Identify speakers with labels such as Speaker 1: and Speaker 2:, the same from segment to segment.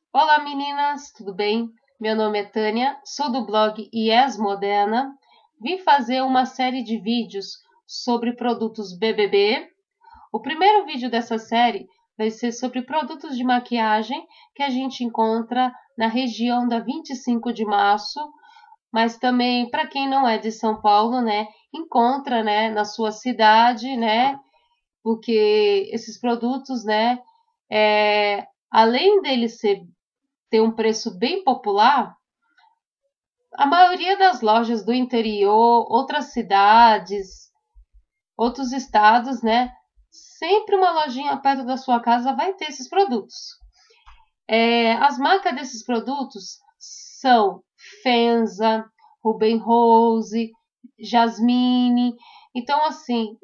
Speaker 1: Olá meninas, tudo bem? Meu nome é Tânia, sou do blog Yes Moderna. Vim fazer uma série de vídeos sobre produtos BBB. O primeiro vídeo dessa série vai ser sobre produtos de maquiagem que a gente encontra na região da 25 de março, mas também para quem não é de São Paulo, né, encontra, né, na sua cidade, né, porque esses produtos, né, além deles ter um preço bem popular, a maioria das lojas do interior, outras cidades, outros estados, né? Sempre uma lojinha perto da sua casa vai ter esses produtos. As marcas desses produtos são Fenza, Ruben Rose, Jasmine. Então, assim,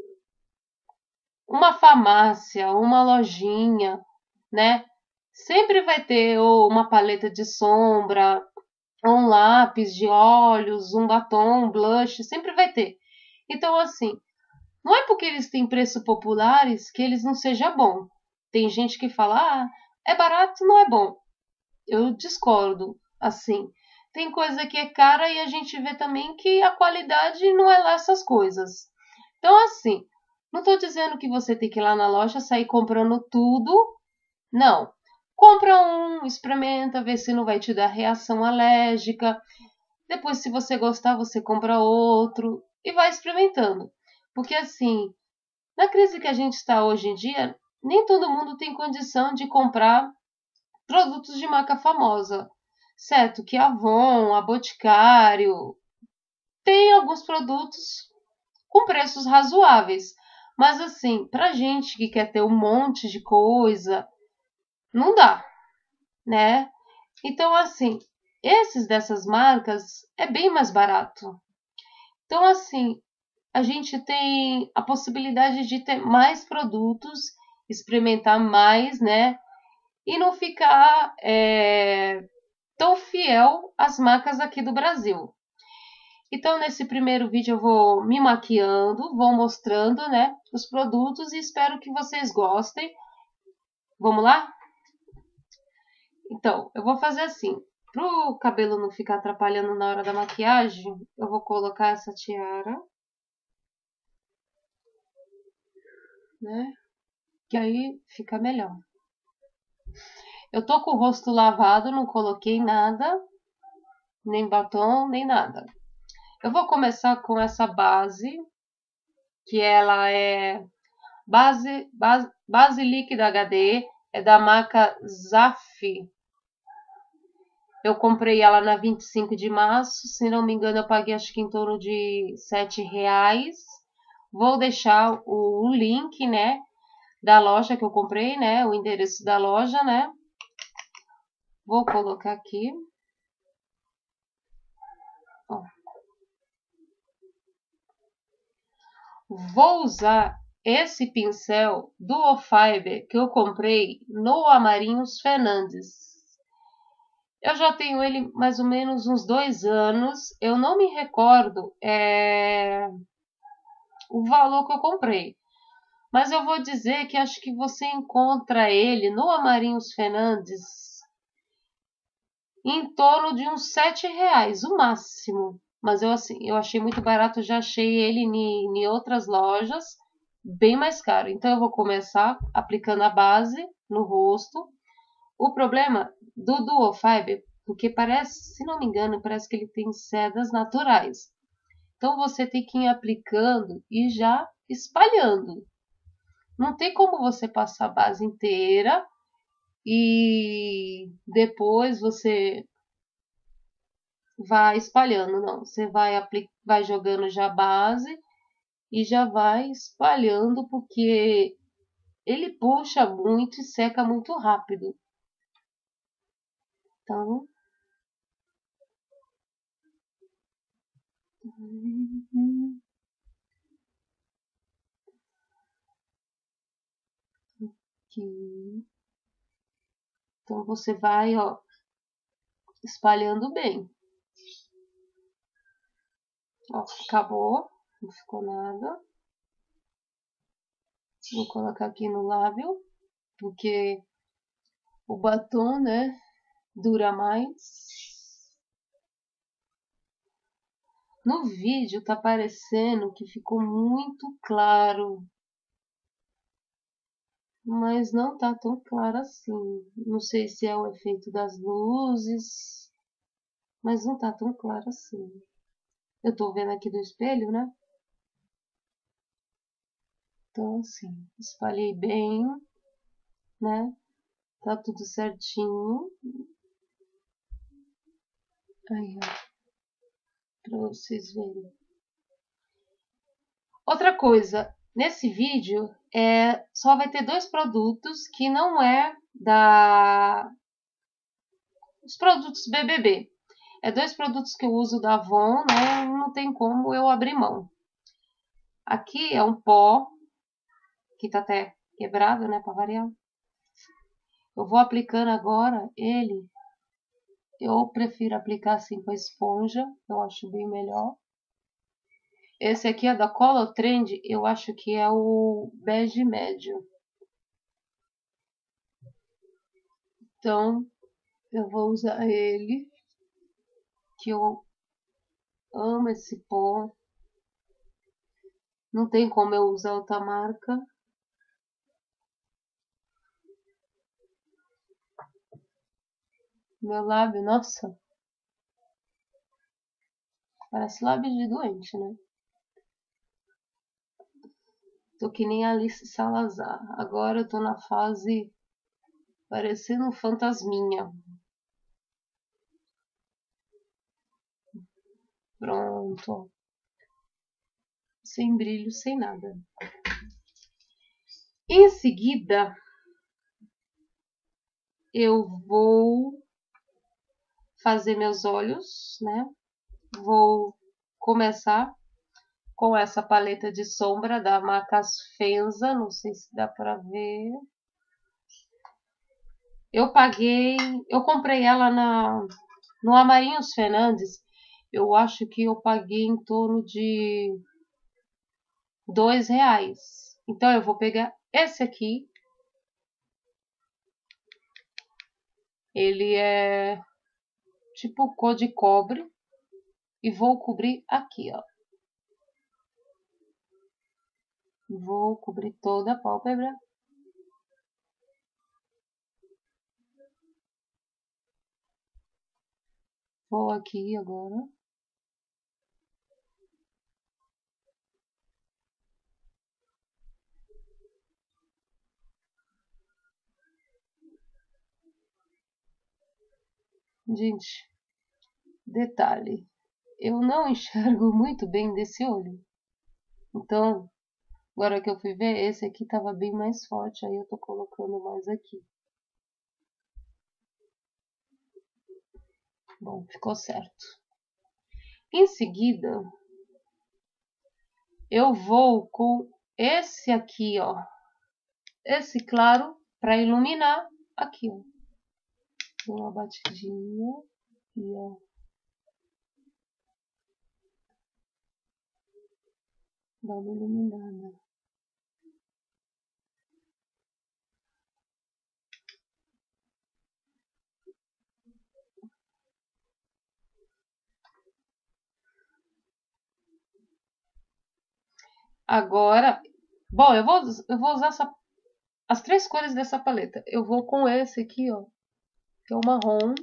Speaker 1: uma farmácia, uma lojinha, né? Sempre vai ter ou uma paleta de sombra, um lápis de olhos, um batom, um blush, sempre vai ter. Então, assim, não é porque eles têm preço populares que eles não sejam bom. Tem gente que fala, é barato, não é bom. Eu discordo, assim. Tem coisa que é cara e a gente vê também que a qualidade não é lá essas coisas. Então, assim, não estou dizendo que você tem que ir lá na loja sair comprando tudo. Não. Compra um, experimenta, vê se não vai te dar reação alérgica. Depois, se você gostar, você compra outro e vai experimentando. Porque assim, na crise que a gente está hoje em dia, nem todo mundo tem condição de comprar produtos de marca famosa. Certo que a Avon, a Boticário, tem alguns produtos com preços razoáveis. Mas assim, pra gente que quer ter um monte de coisa, não dá, né? Então, assim, esses dessas marcas é bem mais barato. Então, assim, a gente tem a possibilidade de ter mais produtos, experimentar mais, né? E não ficar tão fiel às marcas aqui do Brasil. Então, nesse primeiro vídeo eu vou me maquiando, vou mostrando, né, os produtos e espero que vocês gostem. Vamos lá? Então, eu vou fazer assim. Para o cabelo não ficar atrapalhando na hora da maquiagem, eu vou colocar essa tiara, né? Que aí fica melhor. Eu tô com o rosto lavado, não coloquei nada, nem batom, nem nada. Eu vou começar com essa base, que ela é base líquida HD, é da marca Zaf. Eu comprei ela na 25 de março, se não me engano eu paguei acho que em torno de R$ 7. Vou deixar o link, né, da loja que eu comprei, né, o endereço da loja, né. Vou colocar aqui. Ó. Vou usar esse pincel Duo Fiber que eu comprei no Amarinhos Fernandes. Eu já tenho ele mais ou menos uns 2 anos. Eu não me recordo o valor que eu comprei. Mas eu vou dizer que acho que você encontra ele no Amarinhos Fernandes em torno de uns R$ 7, o máximo. Mas eu, assim, eu achei muito barato, já achei ele em outras lojas bem mais caro. Então eu vou começar aplicando a base no rosto. O problema do Duo Fiber, porque parece, se não me engano, parece que ele tem cerdas naturais. Então você tem que ir aplicando e já espalhando. Não tem como você passar a base inteira e depois você vai espalhando, não. Você vai jogando já a base e já vai espalhando, porque ele puxa muito e seca muito rápido. Então, aqui. Então você vai, ó, espalhando bem. Ó, acabou, não ficou nada. Vou colocar aqui no lábio, porque o batom, né? dura mais. No vídeo tá parecendo que ficou muito claro, mas não tá tão claro assim. Não sei se é o efeito das luzes, mas não tá tão claro assim. Eu tô vendo aqui do espelho, né? Então, assim, espalhei bem, né? Tá tudo certinho. Aí, ó, pra vocês verem. Outra coisa, nesse vídeo só vai ter 2 produtos que não é os produtos BBB. É 2 produtos que eu uso da Avon, né? Não tem como eu abrir mão. Aqui é um pó, que tá até quebrado, né, para variar. Eu vou aplicando agora ele. Eu prefiro aplicar assim com a esponja, eu acho bem melhor. Esse aqui é da Color Trend, eu acho que é o bege médio. Então, eu vou usar ele, que eu amo esse pó. Não tem como eu usar outra marca. Meu lábio, nossa, parece lábio de doente, né? Tô que nem Alice Salazar. Agora eu tô na fase parecendo um fantasminha. Pronto. Sem brilho, sem nada. Em seguida, eu vou fazer meus olhos, né? Vou começar com essa paleta de sombra da Macas Fenza, não sei se dá pra ver. Eu comprei ela no Amarinhos Fernandes. Eu acho que eu paguei em torno de R$ 2. Então eu vou pegar esse aqui. Ele é tipo cor de cobre e vou cobrir aqui, ó. Vou cobrir toda a pálpebra. Vou aqui agora. Gente, detalhe, eu não enxergo muito bem desse olho. Então, agora que eu fui ver, esse aqui tava bem mais forte, aí eu tô colocando mais aqui. Bom, ficou certo. Em seguida, eu vou com esse aqui, ó. Esse claro para iluminar aqui, ó. Dou uma batidinha e ó. Dá uma iluminada. Agora, bom, eu vou usar as 3 cores dessa paleta. Eu vou com esse aqui, ó, que é o marrom.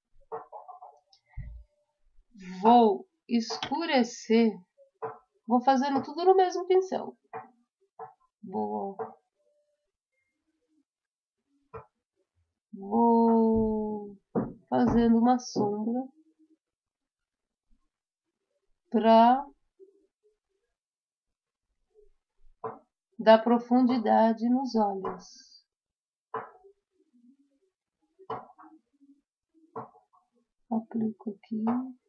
Speaker 1: Vou escurecer. Vou fazendo tudo no mesmo pincel. Vou fazendo uma sombra para dar profundidade nos olhos. Aplico aqui.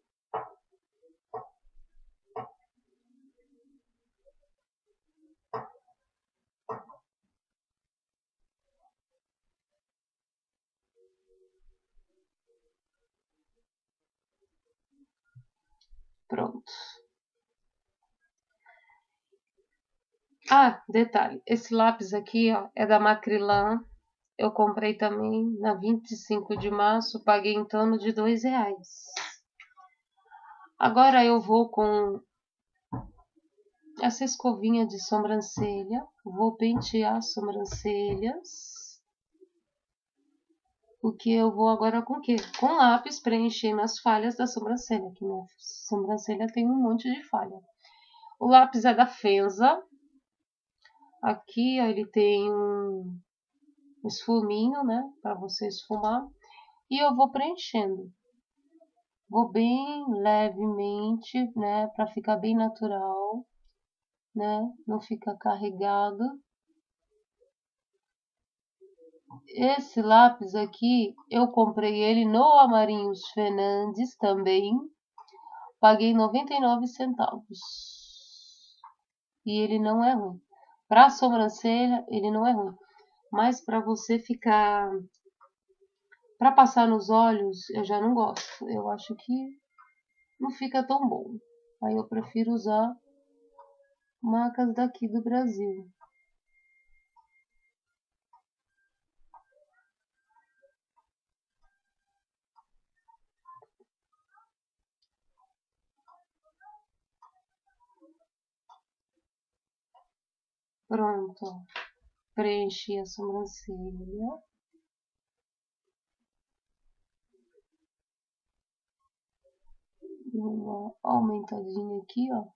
Speaker 1: Pronto. Ah, detalhe, esse lápis aqui, ó, é da Macrylan. eu comprei também na 25 de março, paguei em torno de R$2. Agora eu vou com essa escovinha de sobrancelha, vou pentear as sobrancelhas. Porque eu vou agora com o quê? Com lápis preenchendo as falhas da sobrancelha, que minha sobrancelha tem um monte de falha. O lápis é da Fenza. Aqui, ó, ele tem um esfuminho, né, para você esfumar. E eu vou preenchendo. Vou bem levemente, né, para ficar bem natural, né, não fica carregado. Esse lápis aqui, eu comprei ele no Amarinhos Fernandes também. Paguei 99 centavos. E ele não é ruim. Para sobrancelha, ele não é ruim. Mas para você ficar... Para passar nos olhos, eu já não gosto. Eu acho que não fica tão bom. Aí eu prefiro usar marcas daqui do Brasil. Pronto. Preenchi a sobrancelha. Uma aumentadinha aqui, ó.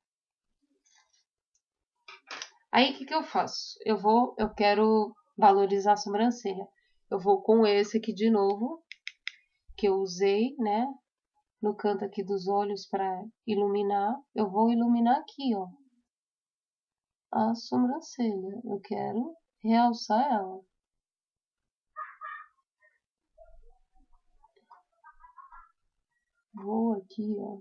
Speaker 1: Aí, o que eu faço? Eu quero valorizar a sobrancelha. Eu vou com esse aqui de novo, que eu usei, né? No canto aqui dos olhos para iluminar. Eu vou iluminar aqui, ó. A sobrancelha. Eu quero realçar ela. Vou aqui, ó.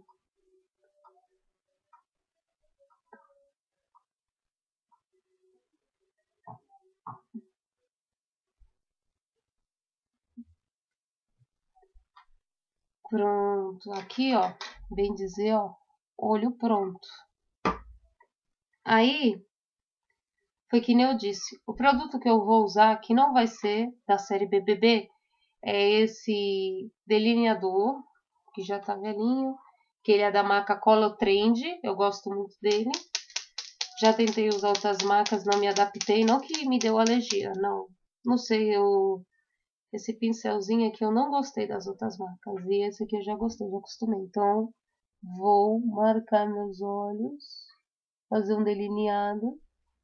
Speaker 1: Pronto. Aqui, ó. Bem dizer, ó. Olho pronto. Aí, foi que nem eu disse. O produto que eu vou usar, que não vai ser da série BBB, é esse delineador, que já tá velhinho, que ele é da marca Color Trend, eu gosto muito dele. Já tentei usar outras marcas, não me adaptei, não que me deu alergia, não. Não sei, esse pincelzinho aqui eu não gostei das outras marcas, e esse aqui eu já gostei, já acostumei. Então, vou marcar meus olhos, fazer um delineado.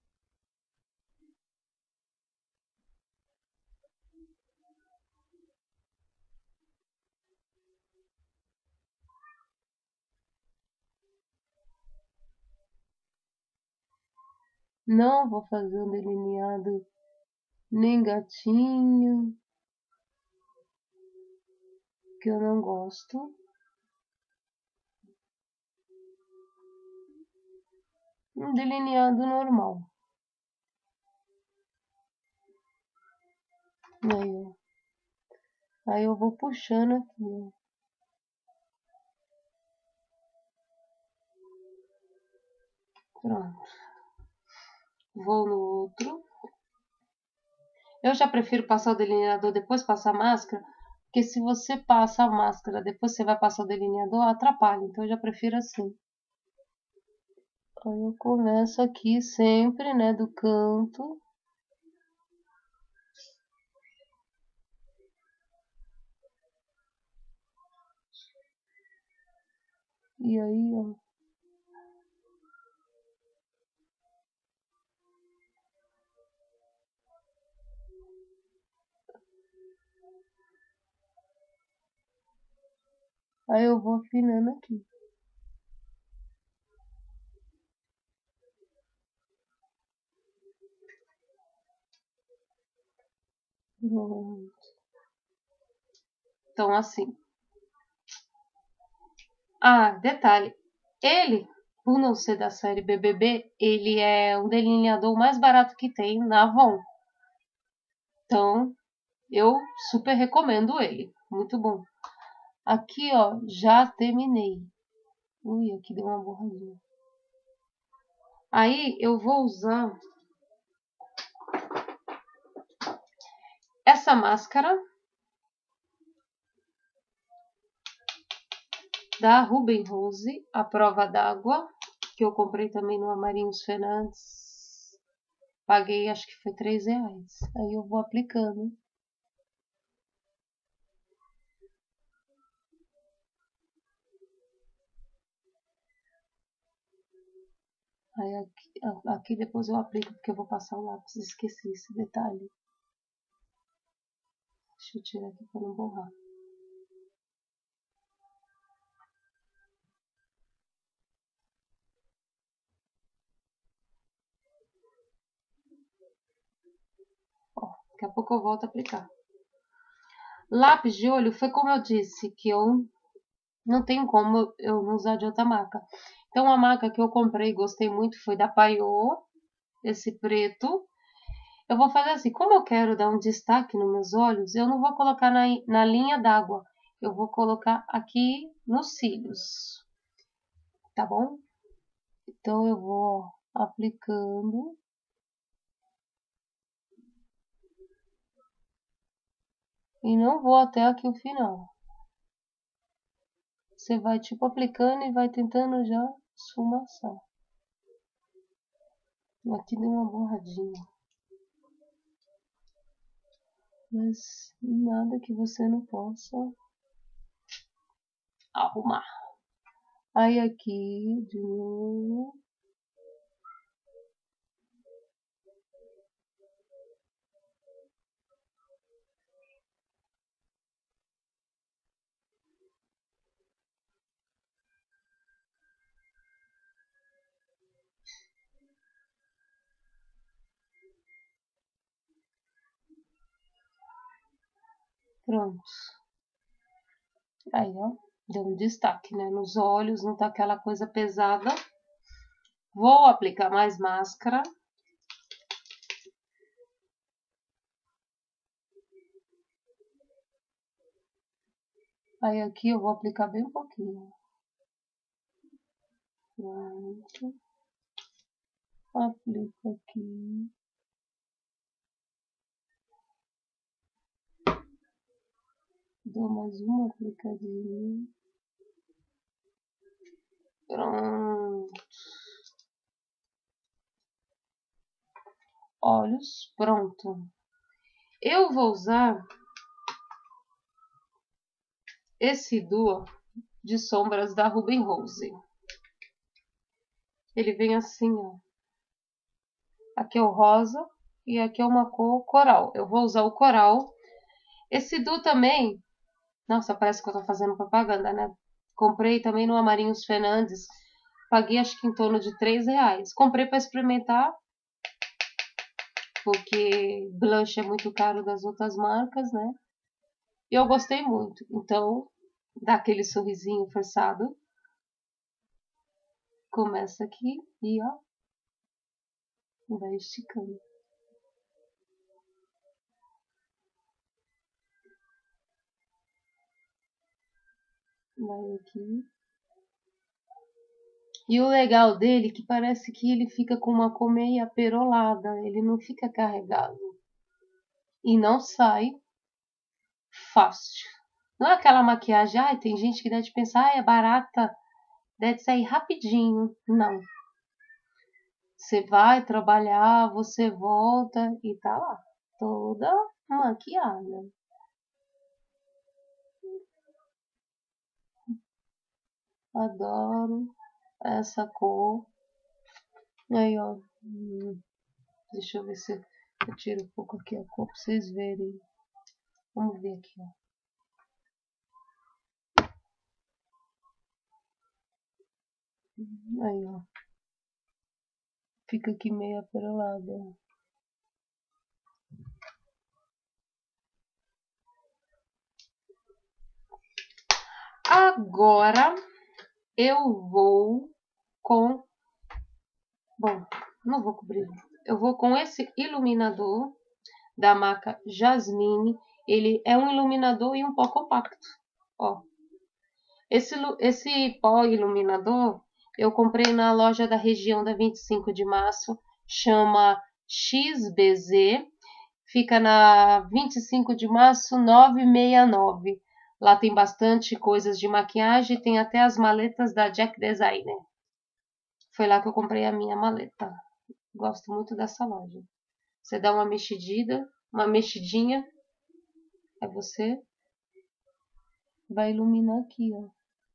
Speaker 1: Não vou fazer um delineado nem gatinho, que eu não gosto. Um delineado normal. Aí, ó. Aí eu vou puxando aqui, ó. Pronto. Vou no outro. Eu já prefiro passar o delineador depois passar a máscara, porque se você passa a máscara depois você vai passar o delineador, atrapalha. Então eu já prefiro assim. Aí eu começo aqui sempre, né, do canto. E aí, ó. Aí eu vou afinando aqui. Então, assim. Ah, detalhe. Ele, por não ser da série BBB, ele é o delineador mais barato que tem na Avon. Então, eu super recomendo ele. Muito bom. Aqui, ó, já terminei. Ui, aqui deu uma borradinha. Aí, eu vou usar essa máscara da Ruben Rose, a prova d'água, que eu comprei também no Amarinhos Fernandes. Paguei, acho que foi R$3. Aí eu vou aplicando. Aí aqui depois eu aplico, porque eu vou passar o lápis. Esqueci esse detalhe. Deixa eu tirar aqui para não borrar. Ó, daqui a pouco eu volto a aplicar. Lápis de olho foi como eu disse, que eu não tenho como eu não usar de outra marca. Então a marca que eu comprei e gostei muito foi da Paiô, esse preto. Eu vou fazer assim, como eu quero dar um destaque nos meus olhos, eu não vou colocar na linha d'água. Eu vou colocar aqui nos cílios, tá bom? Então eu vou aplicando. E não vou até aqui o final. Você vai tipo aplicando e vai tentando já esfumaçar. Aqui deu uma borradinha. Mas nada que você não possa arrumar. Aí aqui, de novo. Pronto. Aí, ó, deu um destaque, né? Nos olhos, não tá aquela coisa pesada. Vou aplicar mais máscara. Aí aqui eu vou aplicar bem um pouquinho. Pronto. Aplico aqui. Dou mais uma aplicadinha. Pronto. Olhos, pronto. Eu vou usar esse duo de sombras da Ruben Rose. Ele vem assim, ó. Aqui é o rosa e aqui é uma cor coral. Eu vou usar o coral. Esse duo também... Nossa, parece que eu tô fazendo propaganda, né? Comprei também no Amarinhos Fernandes. Paguei acho que em torno de R$3. Comprei para experimentar. Porque blush é muito caro das outras marcas, né? E eu gostei muito. Então, dá aquele sorrisinho forçado. Começa aqui e, ó, vai esticando. Vai aqui. E o legal dele é que parece que ele fica com uma cor meio aperolada. Ele não fica carregado. E não sai fácil. Não é aquela maquiagem, ai, tem gente que deve pensar, ai, é barata, deve sair rapidinho. Não. Você vai trabalhar, você volta e tá lá, toda maquiada. Adoro essa cor. Aí, ó. Deixa eu ver se eu tiro um pouco aqui a cor pra vocês verem. Vamos ver aqui, ó. Aí, ó. Fica aqui meio aperolada. Agora eu vou com... Bom, não vou cobrir. Eu vou com esse iluminador da marca Jasmine. Ele é um iluminador e um pó compacto. Ó. Esse pó iluminador eu comprei na loja da região da 25 de março. Chama XBZ. Fica na 25 de março, 969. Lá tem bastante coisas de maquiagem, tem até as maletas da Jack Designer. Foi lá que eu comprei a minha maleta. Gosto muito dessa loja. Você dá uma mexidinha, aí você vai iluminar aqui, ó.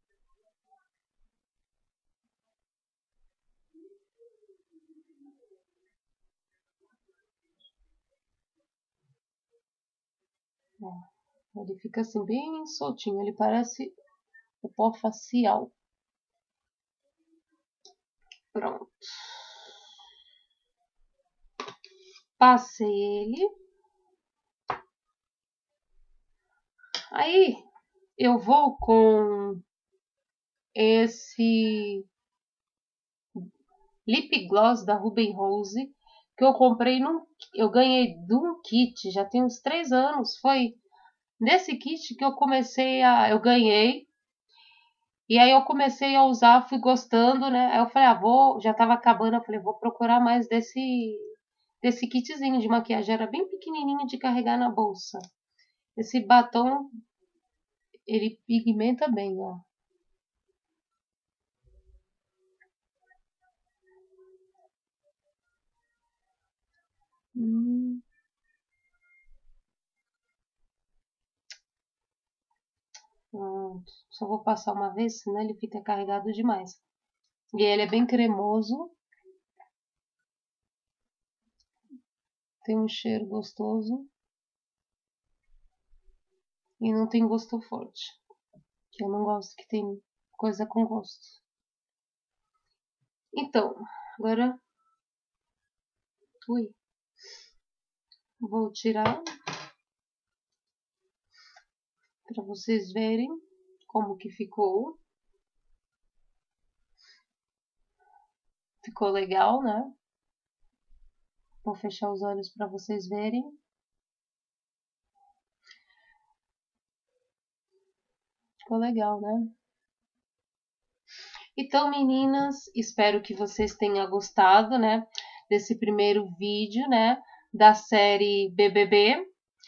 Speaker 1: Ele fica assim bem soltinho, ele parece o pó facial. Pronto. Passei ele. Aí eu vou com esse lip gloss da Ruben Rose que eu comprei eu ganhei de um kit, já tem uns 3 anos. Foi nesse kit que eu ganhei. E aí eu comecei a usar, fui gostando, né? Aí eu falei, já tava acabando, eu falei, vou procurar mais desse kitzinho de maquiagem. Era bem pequenininho de carregar na bolsa. Esse batom, ele pigmenta bem, ó. Pronto. Só vou passar uma vez, senão ele fica carregado demais. E ele é bem cremoso. Tem um cheiro gostoso. E não tem gosto forte. Que eu não gosto que tem coisa com gosto. Então, agora... Ui. Vou tirar para vocês verem como que ficou. Ficou legal, né? Vou fechar os olhos para vocês verem. Ficou legal, né? Então, meninas, espero que vocês tenham gostado, né? Desse primeiro vídeo, né? Da série BBB.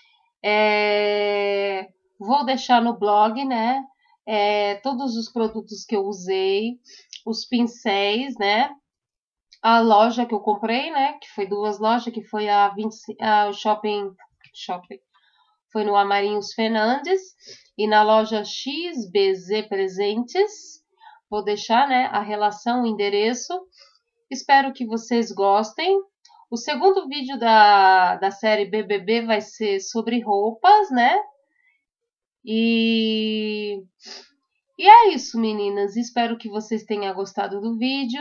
Speaker 1: Vou deixar no blog, né? Todos os produtos que eu usei, os pincéis, né? A loja que eu comprei, né? Que foi 2 lojas, que foi o shopping, foi no Amarinhos Fernandes e na loja XBZ Presentes. Vou deixar, né? A relação, o endereço. Espero que vocês gostem. O segundo vídeo da série BBB vai ser sobre roupas, né? E é isso, meninas. Espero que vocês tenham gostado do vídeo.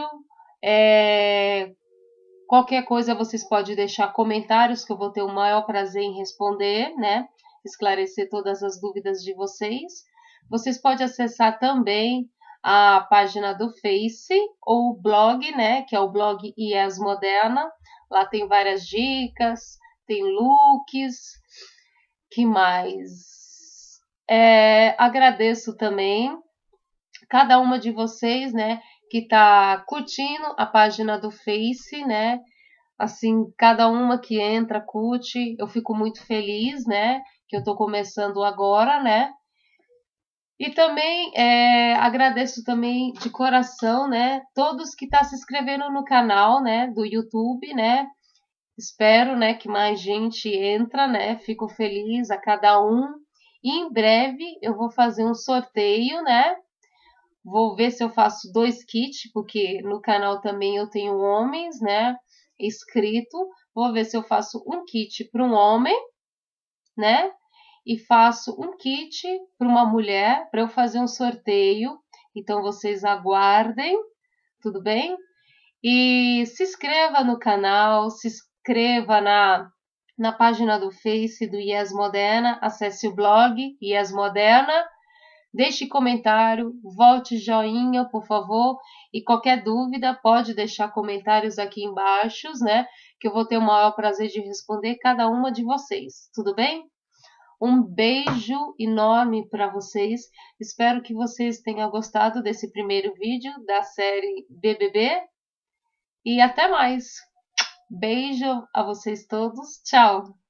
Speaker 1: Qualquer coisa vocês podem deixar comentários que eu vou ter o maior prazer em responder, né? Esclarecer todas as dúvidas de vocês. Vocês podem acessar também a página do Face ou o blog, né? Que é o blog IES Moderna. Lá tem várias dicas, tem looks. Que mais? Agradeço também cada uma de vocês, né, que tá curtindo a página do Face, né? Assim, cada uma que entra, curte, eu fico muito feliz, né? Que eu tô começando agora, né? E também agradeço também de coração, né? Todos que tá se inscrevendo no canal, né? Do YouTube, né? Espero, né, que mais gente entra, né? Fico feliz a cada um. E em breve eu vou fazer um sorteio, né? Vou ver se eu faço 2 kits, porque no canal também eu tenho homens, né? Inscrito. Vou ver se eu faço um kit para um homem, né? E faço um kit para uma mulher, para eu fazer um sorteio. Então vocês aguardem, tudo bem? E se inscreva no canal, se inscreva na página do Face do IES Moderna, acesse o blog IES Moderna, deixe comentário, volte joinha, por favor, e qualquer dúvida pode deixar comentários aqui embaixo, né? Que eu vou ter o maior prazer de responder cada uma de vocês, tudo bem? Um beijo enorme para vocês. Espero que vocês tenham gostado desse primeiro vídeo da série BBB. E até mais. Beijo a vocês todos. Tchau.